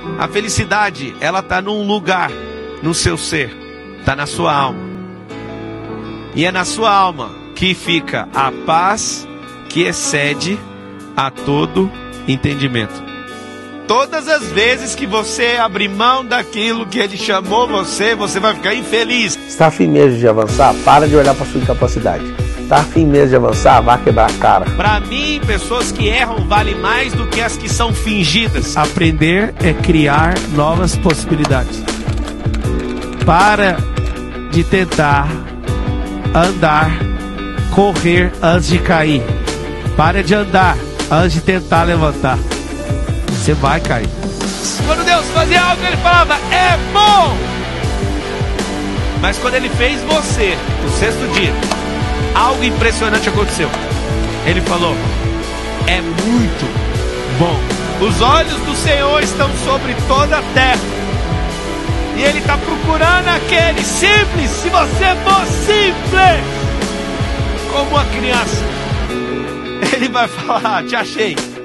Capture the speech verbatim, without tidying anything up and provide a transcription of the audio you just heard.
A felicidade, ela está num lugar, no seu ser, está na sua alma. E é na sua alma que fica a paz que excede a todo entendimento. Todas as vezes que você abrir mão daquilo que Ele chamou você, você vai ficar infeliz. Está afim mesmo de avançar? Para de olhar para sua incapacidade. Está afim mesmo de avançar? Vá quebrar a cara. Para mim, pessoas que erram valem mais do que as que são fingidas. Aprender é criar novas possibilidades. Para de tentar andar, correr antes de cair. Para de andar antes de tentar levantar. Você vai cair. Quando Deus fazia algo, Ele falava, é bom. Mas quando Ele fez você, no sexto dia, algo impressionante aconteceu. Ele falou, é muito bom. Os olhos do Senhor estão sobre toda a terra. E Ele está procurando aquele simples. Se você for simples, como uma criança, Ele vai falar, te achei.